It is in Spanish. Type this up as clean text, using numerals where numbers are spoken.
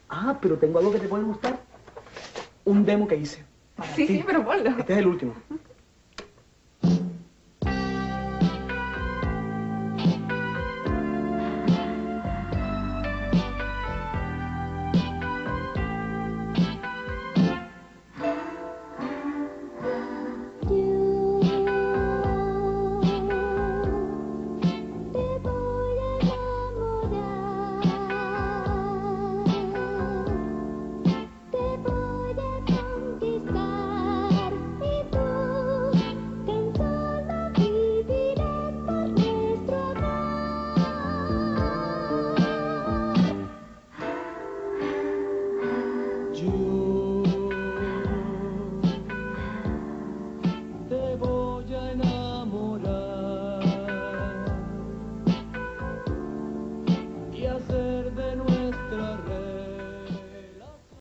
Ah, pero tengo algo que te puede gustar. Un demo que hice. Para Sí, ti. sí, pero ponlo. Este es el último.